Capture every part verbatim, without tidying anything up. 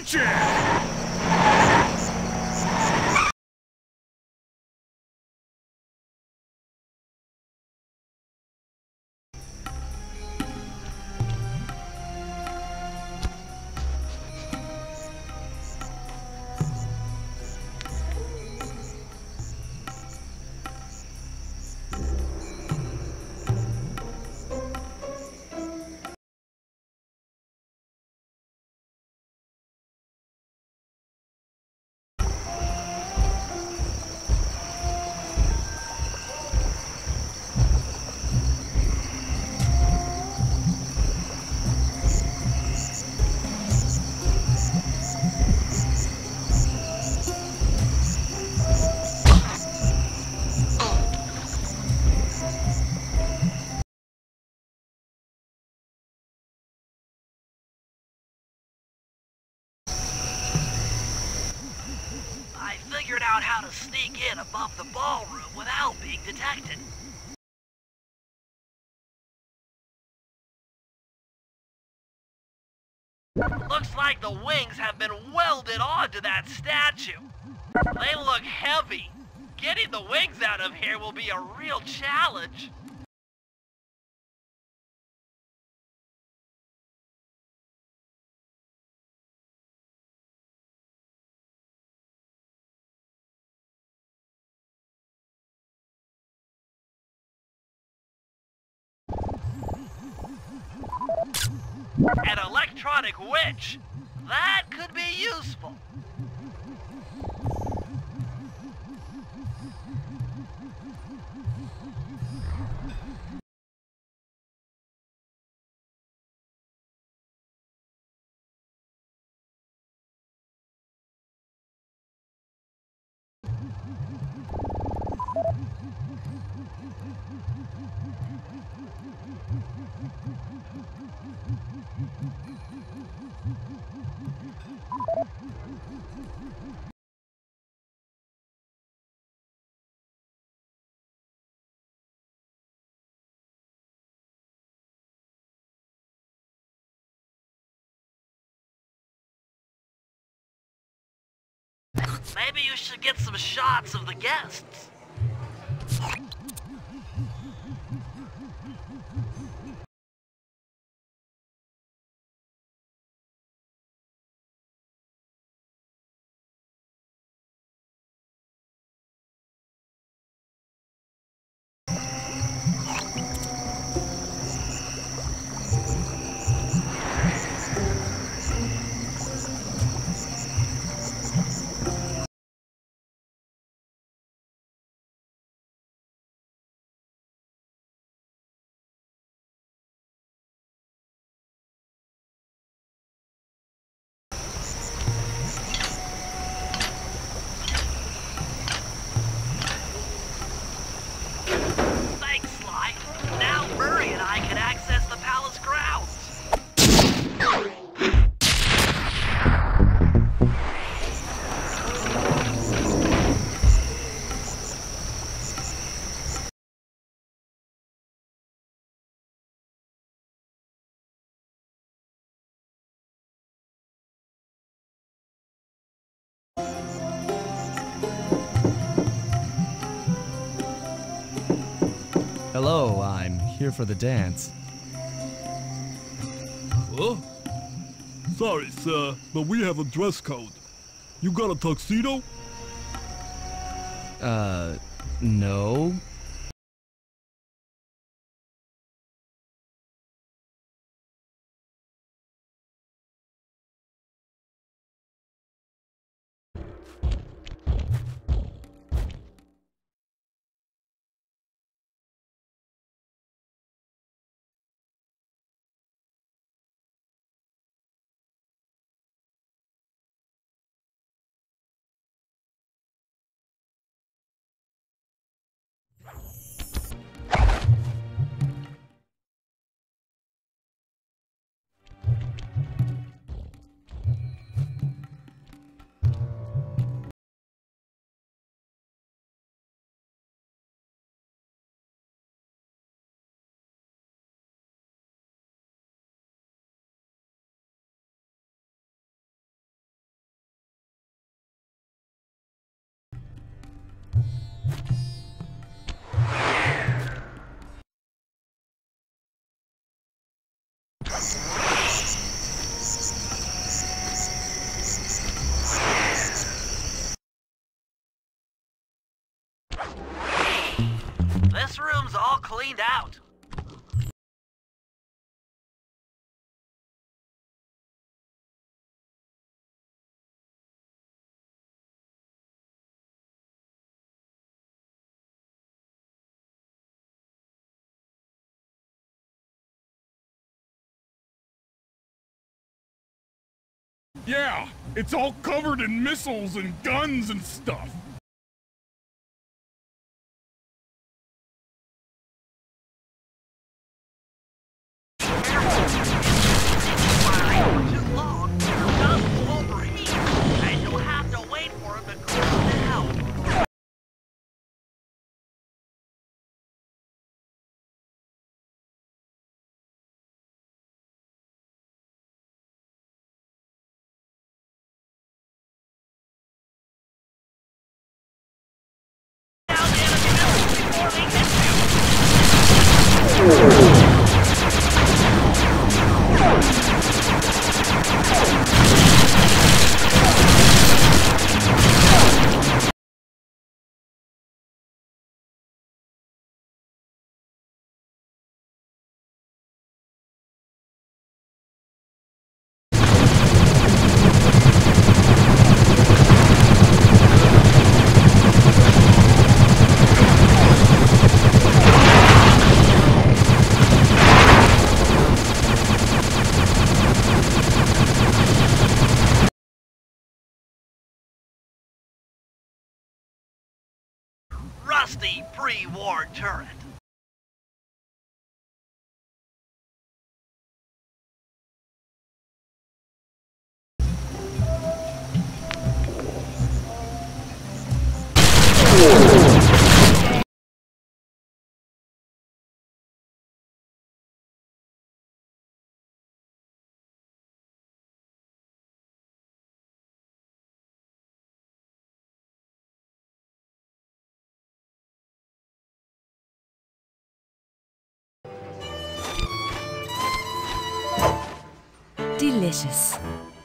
Attention! I figured out how to sneak in above the ballroom without being detected. Looks like the wings have been welded onto that statue. They look heavy. Getting the wings out of here will be a real challenge. An electronic witch. That could be useful. Maybe you should get some shots of the guests. Thanks, Sly. Now Murray and I can access the palace grounds. Hello, I'm here for the dance. Huh? Sorry, sir, but we have a dress code. You got a tuxedo? Uh, no. Yeah, it's all covered in missiles and guns and stuff. Too long, your gun will overheat, and you'll have to wait for it to cool down. Down the enemy missiles before they hit you. Rusty pre-war turret. Delicious.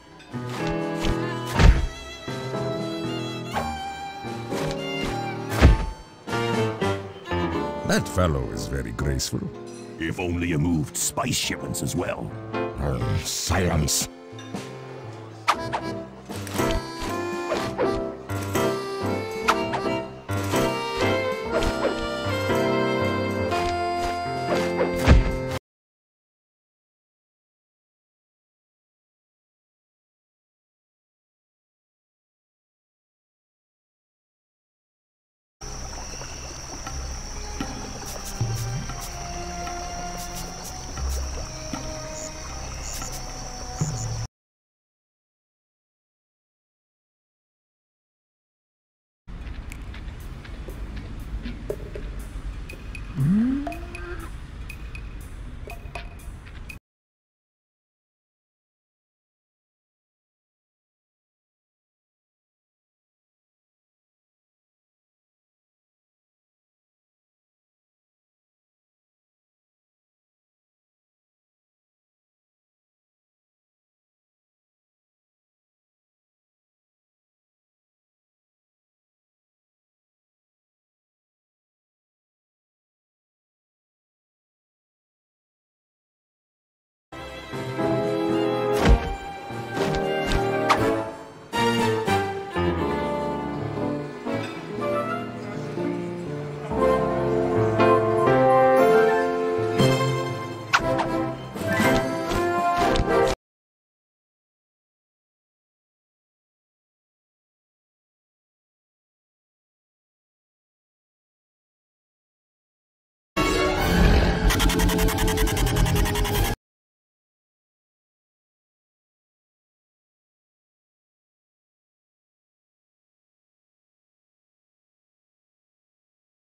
That fellow is very graceful. If only you moved spice shipments as well. Oh, silence.